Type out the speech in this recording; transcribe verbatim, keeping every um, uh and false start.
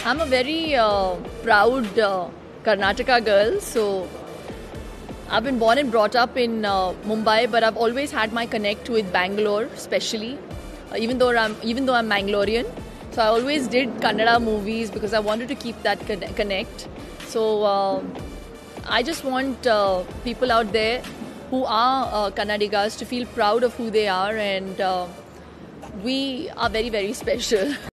I'm a very uh, proud uh, Karnataka girl. So I've been born and brought up in uh, Mumbai, but I've always had my connect with Bangalore, especially. Uh, even though I'm even though I'm Mangalorean, so I always did Kannada movies because I wanted to keep that con- connect. So uh, I just want uh, people out there who are uh, Kannadigas to feel proud of who they are, and uh, we are very very special.